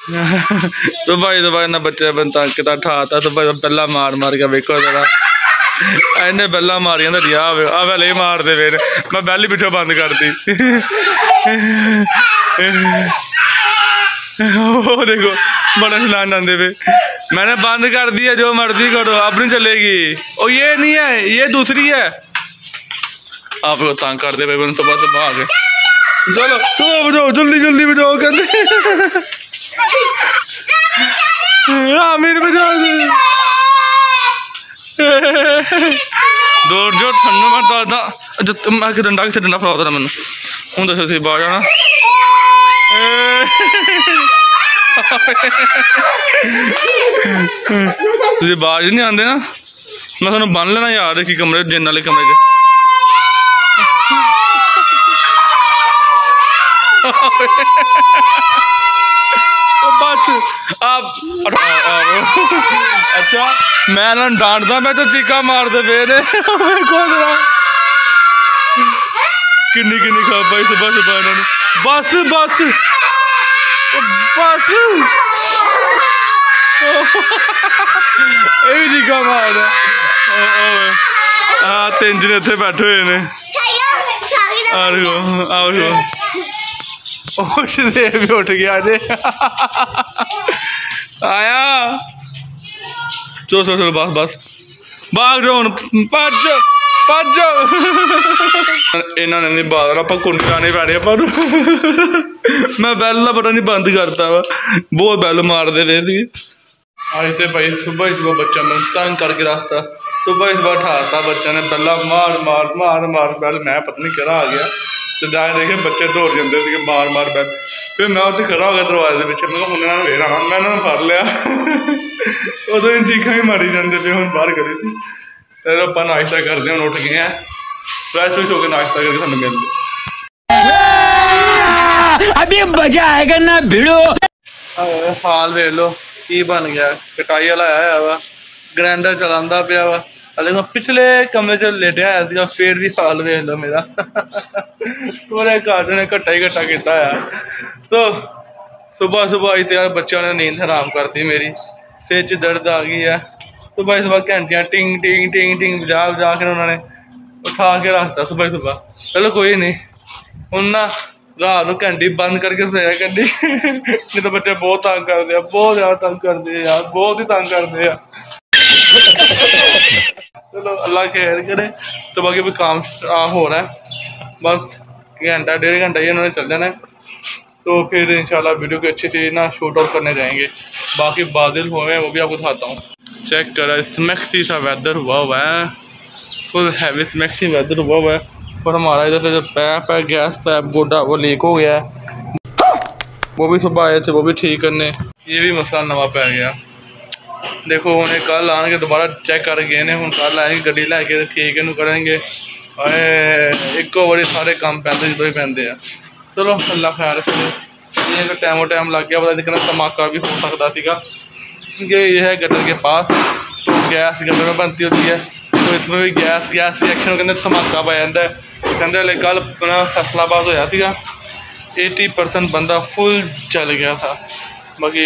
सुबह ना बच्चे तंग किता ठाता सुबह बल्ला मार मार के वेखो जरा इन्हें बल्ला मारिया तो रिया आ वेले ही मारते फिर मैं बैल ही पिछो बंद कर दी। देखो बड़ा हिलान आते पे मैंने बंद कर दिया, जो मर्जी करो अब नहीं चलेगी। और ये नहीं है, ये दूसरी है। आप लोग तंग करते पे सुबह सुबह आ गए। चलो सुबह बजाओ, जल्दी जल्दी बजाओ कहते आमीर बजाओ दौड़ जो ठंड मैं दसदा मैं डंडा कितने डंडा फड़ा मैंने हूँ दसो सी बाहर जाना। तुझे बाज नहीं आते ना, मैं थोड़ा बन लेना यार कि कमरे जिन वाले कमरे च बस आप अच्छा मैं ना डांटदा मैं तो चीका मारते पे ने किन्नी किन्नी खा पाई सुबह सुबह इन्होंने बस बस बस यही चीका मार हाँ तीन जने इतने बैठे हुए ने भी उठ गया जे आया चलो चलो बस बस भाग जाओ भज भज इन्होंने नहीं बाहर आप कुंडी लाने पैने पर मैं बैल का पता नहीं बंद करता वा बहुत बैल मारते रहे थे। आज तो भाई सुबह ही सुबह बच्चा मैं तंग करके रखता, सुबह ही सुबह उठाता बच्चा ने बैला मार मार मार मार बैल मैं पता नहीं केड़ा आ गया तो जाए देखे बच्चे दौड़ जाते थे मार मार बैल। फिर मैं उत्थे खड़ा हो गया दरवाजे के पिछे, मैं उन्होंने वेर आना मैं उन्होंने फड़ लिया उदो इन चीखा ही मारी जाते पे हम बाहर करी थी। फिर आप नाश्ता करते हैं, उठ गए हैं फ्रैश फ्रैश होकर नाश्ता करके सानू मिलते अभी मजा आएगा ना भिड़ो। हाल वेख लो की बन गया, कटाई वाला आया वा ग्राइंडर चलांदा पिया वा अले मैं पिछले कमरे च लेटिया आया फिर भी हाल वेख लो मेरा पूरे घर ने घट्टा ही घट्टा किया है। तो सुबह सुबह आई तो यार बच्चों ने नींद हराम कर दी मेरी, सिर च दर्द आ गई है। सुबह सुबह घंटियाँ टिंग टिंग टिंग टिंग बजा बजा के उन्होंने उठा के रखता सुबह सुबह। चलो कोई नहीं हूँ ना रात को घंटी बंद करके सोया घंटी नहीं तो बच्चे बहुत तंग करते हैं, बहुत ज़्यादा तंग करते हैं यार, बहुत ही तंग करते हैं। चलो अल्लाह खैर करे। तो बाकी भी काम हो रहा है, बस घंटा डेढ़ घंटा ही उन्होंने चल जाना है तो फिर इंशाल्लाह वीडियो को अच्छी सी ना शूट आउट करने जाएंगे। बाकी बादल हुए हैं वो भी आपको दिखाता हूँ। चेक करा स्मैक्सी सा वेदर हुआ है, फुल हैवी स्मैक्सी वेदर हुआ है। और हमारा इधर से जो पैप है गैस पैप गोडा वो लीक हो गया है, वो भी सुबह आए थे वो भी ठीक करने, ये भी मसला नवा पै गया। देखो उन्हें कल आने के दोबारा चेक कर गए ने, हूँ कल आएंगे गड्डी लैके ठीक इनू करेंगे। एको बारी सारे काम पैंते जो ही पैंते हैं। चलो अल्लाह खैर करे। ये टाइमो टाइम लग गया, पता नहीं धमाका भी हो सकता सीगा क्योंकि ये है गटर के पास तो गैस गटर में बनती होती है तो इसमें भी गैस रिएक्शन कहते धमाका पै जाता है। कहते हले कल फैसलाबाद होया सीगा 80% बंदा फुल चल गया था। बाकी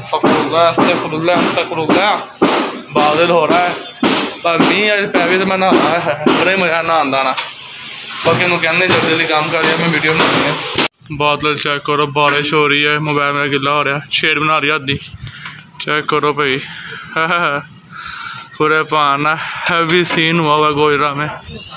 बादल हो रहा है पर मीह अज पै तो मैं नहा है बड़ा ही मजा नहान का ना। बाकी उन्होंने कहने जल्दी जल्दी काम कर रहा मैं वीडियो बनानी है। बादल चेक करो, बारिश हो रही है, मोबाइल मेरा गिला हो रहा है, शेड बना रही है आधी। चेक करो भाई पूरे पाना हैवी सीन हुआ हुआ गोजरा में,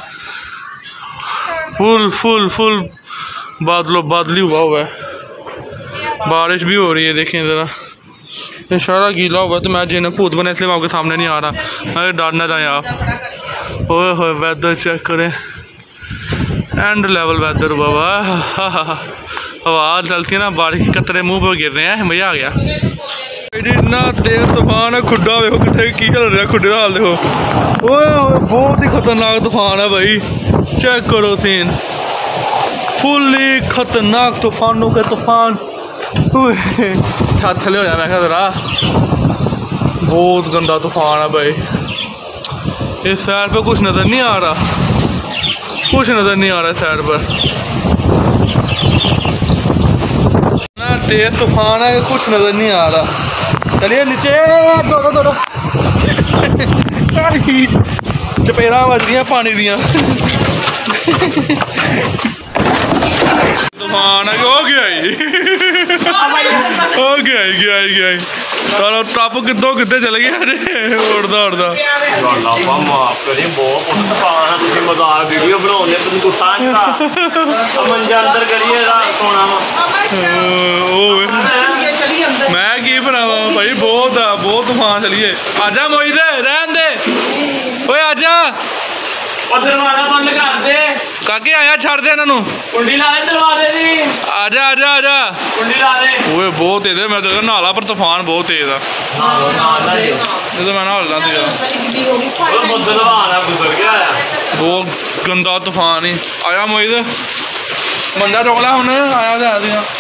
फुल फुल फुल बादली हुआ हुआ है, बारिश भी हो रही है। देखें ज़रा ये सारा गीला हुआ तो मैं जिन्हें भूत बने इसलिए मैं आपके सामने नहीं आ रहा, मैं डर ना जाए आप। ओए होए वेदर चेक करें, एंड लेवल वेदर हुआ हुआ, हवा चलती है ना, बारिश के कतरे मुँह पर गिर रहे हैं, मज़ा आ गया। इतना तेज तूफान है, खुड्डा देखो कितने की चल रहा है, खुड्डे का हाल देखो, ओए बहुत ही खतरनाक तूफान है भाई। चेक करो सीन, फुल्ली खतरनाक तूफानों के तूफान। छत थले हो जाए मैं ज़रा, बहुत गंदा तूफान है भाई। इस साइड पे कुछ नज़र नहीं आ रहा, कुछ नज़र नहीं आ रहा है साइड पर। तेज तूफान है, कुछ नजर नहीं आ रहा। चलिए नीचे दौड़ो दौड़ो। चपेरा बज गया पानी दियाँ। तूफान है, हो गया गया चलो टप कितों कितने चले गए अरे उड़दा उड़दा। मैं की बनावा भाई, बहुत तूफान चलिए। आजा मोहित रहन दे, ओए आजा दरवाजा बंद कर दे काके, आया छड़ दे इन्हों, कुंडी ला दे दरवाजे दी, आजा आजा आजा कुंडी ला दे। ओए बहुत तेज है, मैं तो नहाला पर तूफान बहुत तेज है। तो मैं नहालना बहुत गंदा तूफान ही आया। मोहित मंडा चौकला हूं आया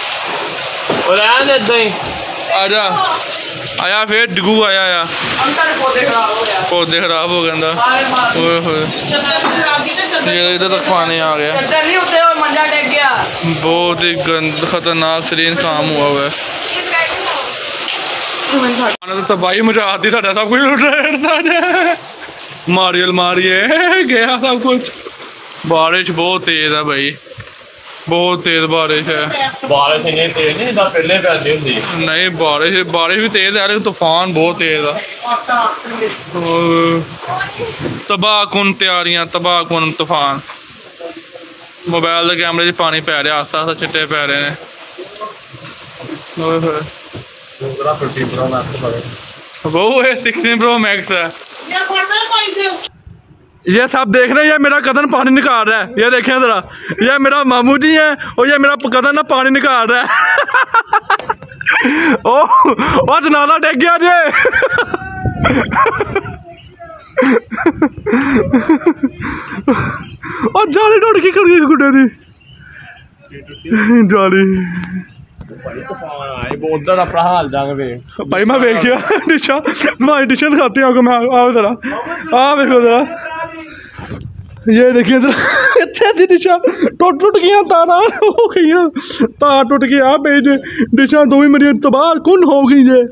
आजा आया फिर डिगू आया पौधे खराब हो गया। इधर तक पानी आ गया, बहुत ही खतरनाक तरीन काम हुआ है। तो तबाही मचा दी, सब कुछ मारियल मारिए गया सब कुछ। बारिश बहुत तेज है भाई, बहुत तेज बारिश है। बारिश इतनी तेज नहीं जिदा पहले पैंदी हुंदी। नहीं बारिश भी तेज है, लेकिन तूफान बहुत तेज है। तबाह कुन तैयारियां, तबाह कुन तूफान। मोबाइल के कैमरे च पानी पै रहा, आस्ता आस्ता चिट्टे पै रहे हैं। वो है 16 प्रो मैक्स है। ये सब देख रहे हैं, ये मेरा कदम पानी निकाल रहा है। ये देखें जरा, ये मेरा मामू जी है और ये मेरा कदम ना पानी निकाल रहा है। ओ जनाजा टेक गया जे। और जाली टुट गई खड़ी गुड्डे दी जाली। भाई मैं वेख गया डिशा, मैं डिशा दिखाती हूँ मैं। आओ जरा, आ देखो जरा, ये देखिए इतने डिशा टुट गई, तारा हो गई, तार टुट गया भाई। डिशा दो ही मेरी तबाह कौन हो गई जे।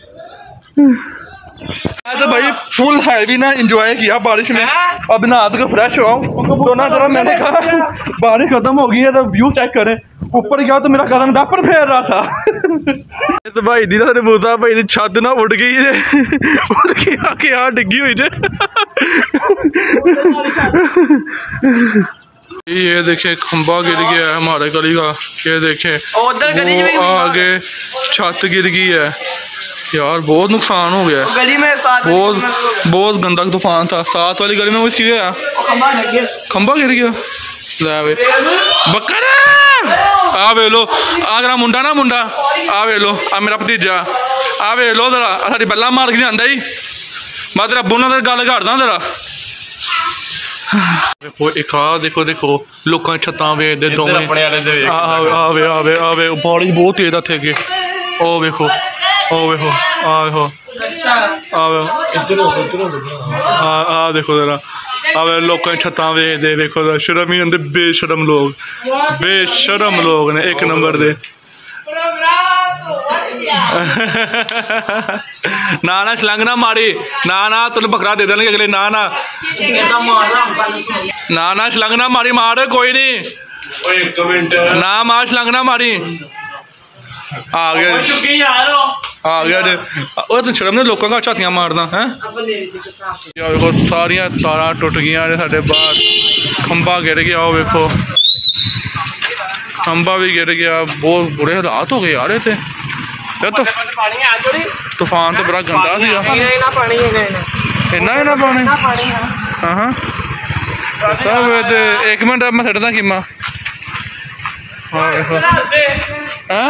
तो भाई फुल हैवी ना इंजॉय किया बारिश में। अब नहा के फ्रेश हो तो ना जरा मैंने कहा बारिश खत्म हो गई है तो व्यू चेक करें। ऊपर गया तो मेरा कदम डापर फेर रहा था। तो भाई दी ना मूसा भाई की छत ना उड़ गई है, उड़ के आके यहाँ डिग्गी हुई है। ये देखे खंबा गिर गया है हमारे गली का। ये देखे वो आगे छत गिर गई है यार, बहुत नुकसान हो गया गली में। बहुत गंदा तूफान था। साथ वाली गली में वो चीज है, खंबा गिर गया। ले बकर आ वे लो, आगरा मुंडा ना मुंडा आ वे लो, आ मेरा भतीजा आ वे लो जरा, साड़ी बल्ला मार के आंदा ही। मैं तेरा अब्बू नाल गल करदा जरा। देखो एक देखो देखो लोगों छत्तां वेचदे दोवें। आवे आवे आवे बारिश बहुत तेज है इत्थे। ओ वेखो ओ वेखो आ देखो जरा, आवे लोगों छत्तां वेचदे। देखो जरा, शर्म ही आंदी। बेशरम लोग ने एक नंबर दे। ना छलंग ना मारी, ना तेन बकरा दे देंगे अगले। ना छलंग ना मारी, मार कोई नहीं ना, मार छलंग ना मारी। आ गया तो शर्म ने लोगों का झातियां मारना है। देखो सारिया तारा टुट गई साढ़े बाहर, खंबा गिर गया। वो देखो खंबा भी गिर गया। बहुत बुरे हालात हो गए यार इतने। तो तूफान तो बड़ा गंदा सी। इन्ना पानी हाँ सब। एक मिनट मैं सटदा कीमा। हाँ देखो हाँ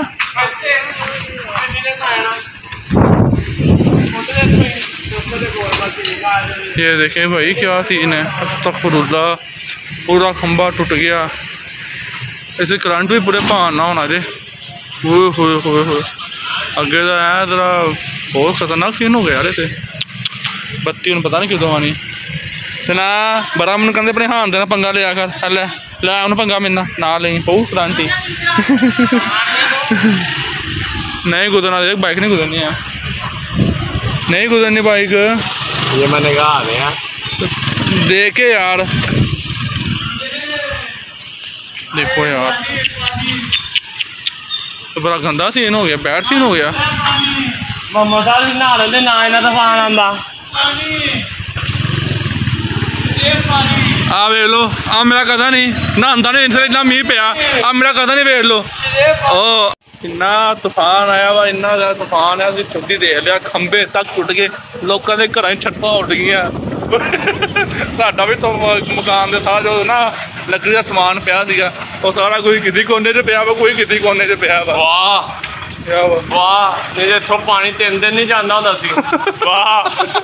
ये देखें भाई क्या सीन है। अस्तगफिरुल्लाह, पूरा खंबा टूट गया। इसे करंट भी पूरे भान ना होना जे। हो अगे तो है जरा बहुत खतरनाक सीन हो गया यार इतने। बत्ती उन्हें पता नहीं कितों आनी ते ना। बड़ा मैनू कहते अपने हान देना पंगा लिया कर। लै उन्हें पंगा मिलना ना ले पऊ करंट ही। नहीं गुजरना, देख बाइक नहीं गुजरनी है, नहीं गुजरनी बाइक। ये मैंने कहा दिया देखे यार, देखो यार तो बड़ा गंदा सीन हो गया, बैड सीन हो गया। मम्मा साहब नहा लेंदे ना इन्ना तूफान आंदा। आ वेख लो, आ मेरा कदा नहीं नहांदा नहीं, इतना मीह पिया, आ मेरा कदा नहीं वेख लो। ओ इन्ना तूफान आया वा, इन्ना ज़्यादा तूफान है, खुद ही देख लिया, खंबे तक टुट गए, लोगों के घर छत्तां उड़ गई। साडा भी तो मकान के सारा जो ना लकड़ी का समान पिया सीगा, वो सारा कोई किसी कोने च पिया वा, कोई किसी कोने च पिया वा। वाह वाह, नहीं इत्थों पानी 3 दिन नहीं जाता होंदा सी। वाह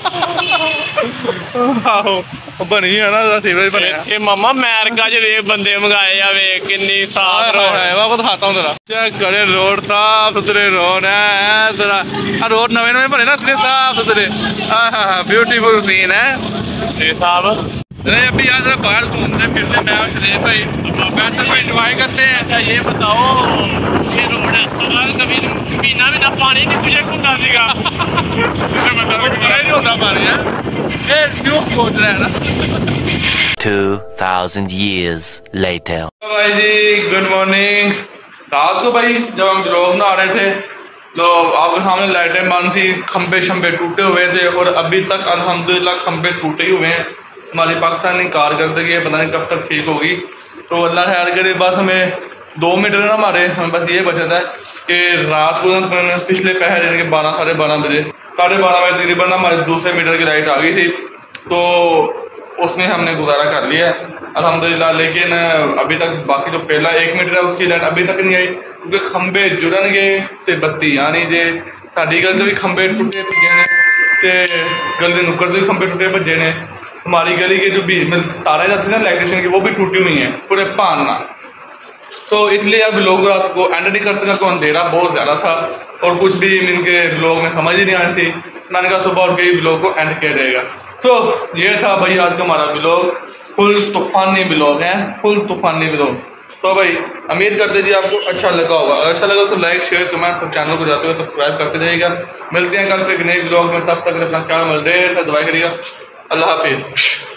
आहो बनी है ना सीवरेज बनया। इत्थे मामा अमेरिका च वे बंदे मंगाए आ, वे किन्नी साफ रोड है। मैं दिखाता हूँ जरा, चेक करे रोड साफ सुथरे रोड है जरा, रोड नवे नवे बने ना इतने साफ सुथरे, हाँ ब्यूटीफुल सीन है जी साहब। अरे अभी यार जरा बाहर घूमते फिरते मैं चले भाई, बैठे को एंजॉय करते हैं। अच्छा ये बताओ, ये रोड कभी महीना भी ना पानी नहीं कुछ होता सीगा। मतलब नहीं होता पानी है, ये क्यों सोच रहे हैं ना। 2000 years later. भाई जी गुड मॉर्निंग। रात को भाई जब हम ब्लॉग में आ रहे थे तो आपके सामने लाइटें बंद थी, खंबे शंबे टूटे हुए थे, और अभी तक अल्हम्दुलिल्लाह खंबे टूटे ही हुए हैं। हमारी पाकिस्तानी कारकर्दगी है, पता नहीं कब तक ठीक होगी। तो अल्लाह खैर करे, बात हमें 2 मीटर ना हमारे, हमें बस ये बचा था कि रात को पिछले पहर यानी कि 12 साढ़े 12 बजे तकरीबन हमारे दूसरे मीटर की लाइट आ गई थी, तो उसमें हमने गुजारा कर लिया है अल्हम्दुलिल्लाह। लेकिन अभी तक बाकी जो पहला 1 मीटर है उसकी लाइट अभी तक नहीं आई, क्योंकि खंबे जुड़न गए तो बत्ती आनी जे। साड़ी गल भी खंबे टुटे भजे ने, तो गल के नुक्कड़ से भी खंबे टुटे भजे ने। हमारी गली के जो बीच में तारें जाती है ना इलेक्ट्रिशियन की, वो भी टूटी हुई हैं पूरे पानना। तो इसलिए अब लोग रात को एंड नहीं कर सका, तो अंधेरा बहुत ज़्यादा था और कुछ भी इनके ब्लॉग में समझ ही नहीं आ रही थी। मैंने कहा सुबह उठ के ब्लॉग को एंड किया जाएगा। तो ये था भाई आज का हमारा ब्लॉग, फुल तूफानी ब्लॉग है, फुल तूफानी ब्लॉग। तो भाई उम्मीद करते जी आपको अच्छा लगा होगा, अगर अच्छा लगा तो लाइक शेयर कमेंट, तो चैनल को जाते हुए सब्सक्राइब करते जाइएगा। मिलते हैं कल फिर एक नए ब्लॉग में, तब तक अपना ख्याल, दवाई करिएगा। अल्लाह हाफिज़।